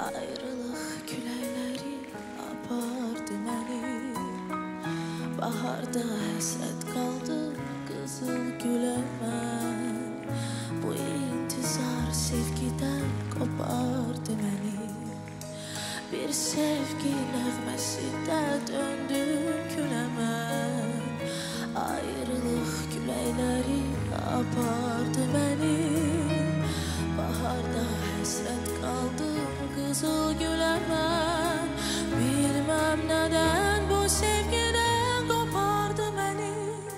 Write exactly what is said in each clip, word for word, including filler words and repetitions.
Ayrılıq küləkləri apardı məni. Baharda həsrət qaldı qızıl gülə mən. Bu intizar sevgidən qopardı məni. Bir sevgi nəğməsində döndüm günə mən. Ayrılıq küləkləri apardı məni. Baharda həsrət qaldım qızıl gülə mən. Bilməm nədən bu sevgidən qopardı məni.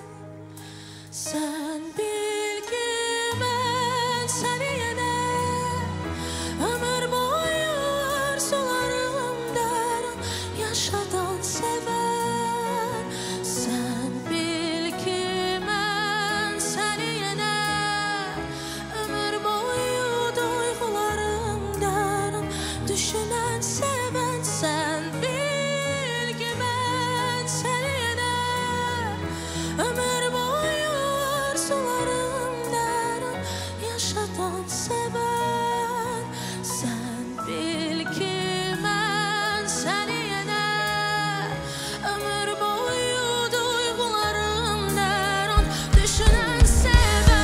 Sən bil ki mən səni yenə ömür boyu arzularım dərin yaşadan sevən. Sən bil ki mən səni yenə ömür boyu duyğularım dərin düşünən sevən. Sən bil ki mən səni yenə ömür boyu arzularım dərin yaşadan sevən. Sən bil ki mən səni yenə ömür boyu duyğularım dərin düşünən sevən.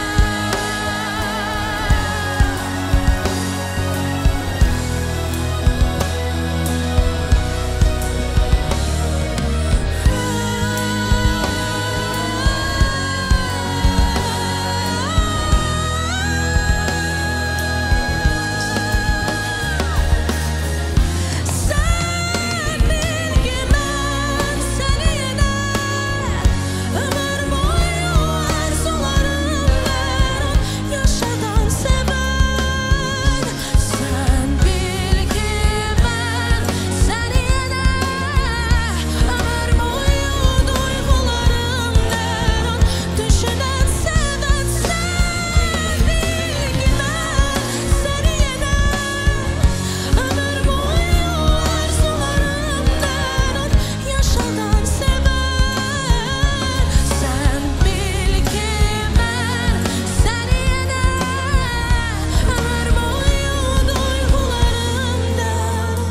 Sən bil ki mən səni yenə ömür boyu arzularım dərin yaşadan sevən. Sən bil ki mən səni yenə ömür boyu duyğularım dərin düşünən sevən. Sən bil ki mən səni yenə ömür boyu arzularım dərin yaşadan sevən. Sən bil ki mən səni yenə ömür boyu duyğularım dərin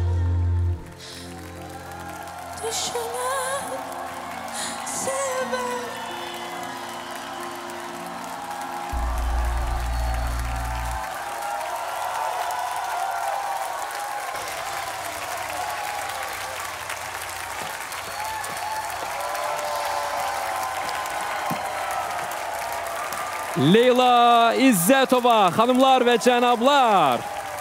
düşünən sevən. Leyla İzzətova, xanımlar və cənablar.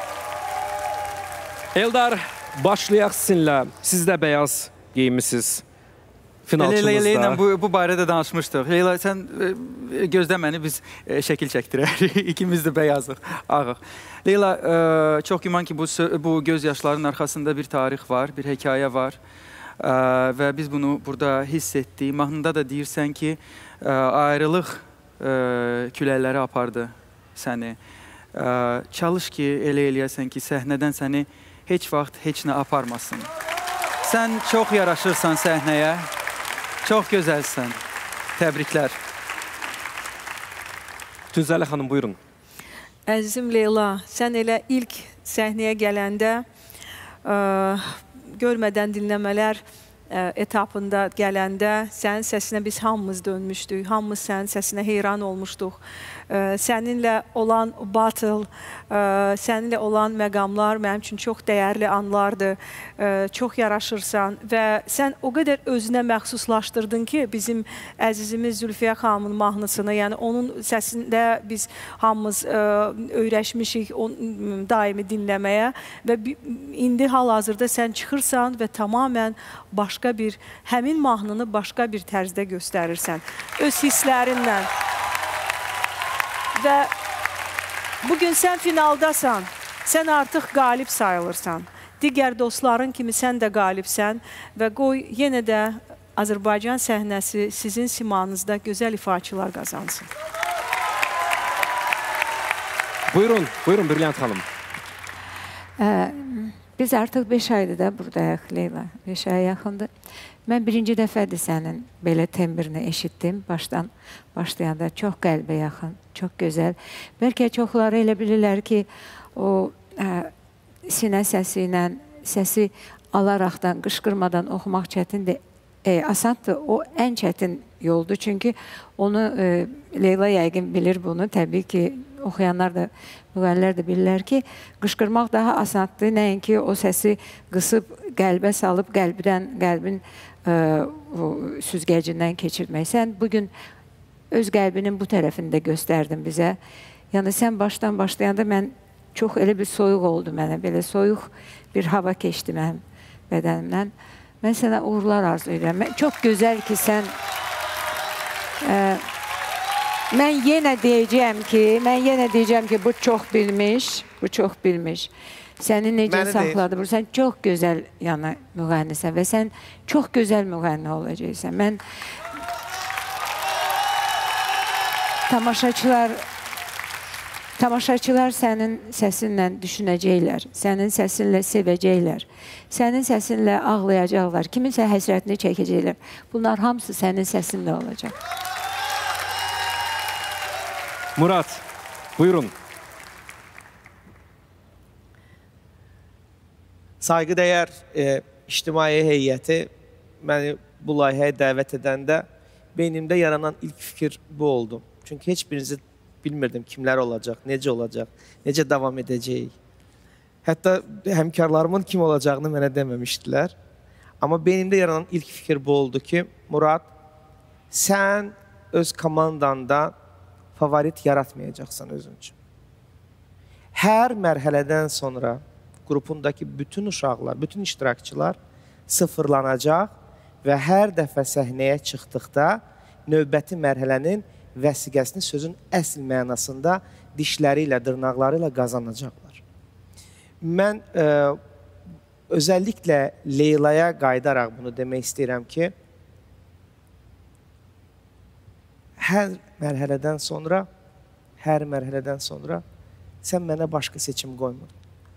Eldar, başlayaq sizinlə. Siz də bəyaz geyinmisiniz finalçımızda. Leyla ilə bu, bu barədə danışmışdıq. Leyla, sən e, gözlə məni, biz e, şəkil çəkdirək. İkimiz də bəyazıq, ağıq. Leyla, e, çox güman ki, bu, bu göz yaşlarının arxasında bir tarix var, bir hekayə var. E, və biz bunu burada hiss etdik. Mahnında da deyirsən ki, e, ayrılıq e, küləkləri apardı səni. E, çalış ki, elə eləyəsən ki, səhnədən səni heç vaxt heç nə aparmasın. Sən çox yaraşırsan səhnəyə. Çox gözəlsən. Təbriklər. Tüzəli xanım, buyurun. Əzizim Leyla, sən elə ilk səhnəyə gələndə ə, görmədən dinləmələr ə, etapında gələndə sənin səsinə biz hamımız dönmüşdük. Hamımız sənin səsinə heyran olmuşduq. Ə, səninlə olan battle, ə, səninlə olan məqamlar mənim üçün çox dəyərli anlardır. Ə, çox yaraşırsan və sən o qədər özünə məxsuslaşdırdın ki, bizim əzizimiz Zülfiyə xanımın mahnısını, yəni onun səsində biz hamımız ə, öyrəşmişik on, daimi dinləməyə və indi hal-hazırda sən çıxırsan və tamamən başqa bir, həmin mahnını başqa bir tərzdə göstərirsən. Öz hisslərinlə. Və bugün sən finaldasan, sən artıq qalib sayılırsan. Digər dostların kimi sən də qalibsən və qoy yenə də Azərbaycan səhnəsi sizin simanızda gözəl ifaçılar qazansın. Buyurun, buyurun Brilliant xanım. Ee, biz artıq beş aydır da buradayıq Leyla, beş aya yaxındır. Mən birinci dəfədir sənin belə tembirini eşitdim. Başdan başlayanda çox qəlbə yaxın, çox gözəl. Bəlkə çoxları elə bilirlər ki, o ə, sinə səsi ilə, səsi alaraqdan, qışqırmadan oxumaq çətindir. E, asandır, o ən çətin yoldur. Çünki onu e, Leyla yəqin bilir bunu. Təbii ki, oxuyanlar da, müğənnilər də bilirlər ki, qışqırmaq daha asandır. Nəinki o səsi qısıb, qəlbə salıb, qəlbdən, qəlbin e, süzgəcindən keçirmək. Sən bugün öz qəlbinin bu tərəfini də göstərdin bizə. Yəni, sən başdan başlayanda mən çox elə bir soyuq oldu mənə. Belə soyuq bir hava keçdi mənim bədənimdən. Mən sənə uğurlar arzu edirəm. Çox gözəl ki, sən... E, mən yenə deyəcəyəm ki, mən yenə deyəcəyəm ki, bu çox bilmiş, bu çox bilmiş. Səni necə saxladı? Sən çox gözəl yəni, müğənnisən və sən çox gözəl müğənni olacaqsan. Mən... Tamaşaçılar... Tamaşaçılar sənin səsinlə düşünəcəklər, sənin səsinlə sevəcəklər, sənin səsinlə ağlayacaqlar, kiminsə həsrətini çəkəcəklər. Bunlar hamısı sənin səsinlə olacaq. Murad, buyurun. Sayğıdəyər e, ictimai heyəti məni bu layihəyə dəvət edəndə beynimdə yaranan ilk fikir bu oldu. Çünki heç birinizi bilmirdim kimlər olacaq, necə olacaq, necə davam edəcəyik. Hətta həmkarlarımın kim olacağını mənə deməmişdilər. Amma beynimdə yaranan ilk fikir bu oldu ki, Murad, sən öz komandanda favorit yaratmayacaqsan özün üçün. Hər mərhələdən sonra qrupundakı bütün uşaqlar, bütün iştirakçılar sıfırlanacaq və hər dəfə səhnəyə çıxdıqda növbəti mərhələnin vəsiqəsini sözün əsl mənasında dişləri ilə, dırnaqları ilə qazanacaqlar. Mən e, özəlliklə Leylaya qayıdaraq bunu demək istəyirəm ki, hər mərhələdən sonra, hər mərhələdən sonra sən mənə başqa seçim qoymurdun.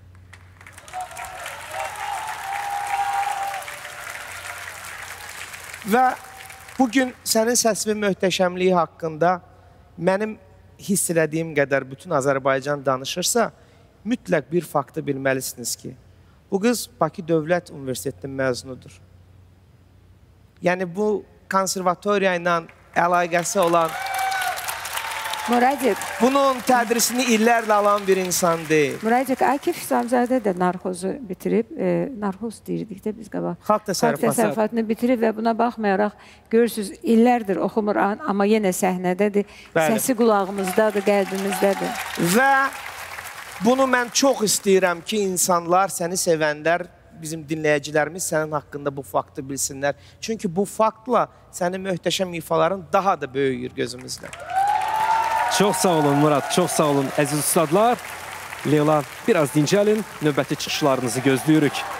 Və bugün sənin səs və möhtəşəmliyi haqqında mənim hiss elədiyim qədər bütün Azərbaycan danışırsa, mütləq bir faktı bilməlisiniz ki, bu qız Bakı Dövlət Universitetinin məzunudur. Yəni bu konservatoriya ilə əlaqəsi olan, Muradik, bunun tədrisini illərlə alan bir insan deyil. Muradik, Akif İslamzadə də narxozu bitirib, e, narxoz deyirdik də biz qabaq. Xalq təsərrüfatı. Xalq təsərrüfatını bitirib və buna baxmayaraq görürsünüz, illərdir oxumur, amma yenə səhnədədir. Bəli. Səsi qulağımızdadır, qəlbimizdədir. Və bunu mən çox istəyirəm ki, insanlar, səni sevənlər, bizim dinləyicilərimiz sənin haqqında bu faktı bilsinlər. Çünki bu faktla sənin möhtəşəm ifaların daha da böyüyür gözümüzdə. Çox sağ olun Murad, çox sağ olun əziz ustadlar. Leyla, biraz dincəlin, növbəti çıxışlarınızı gözləyirik.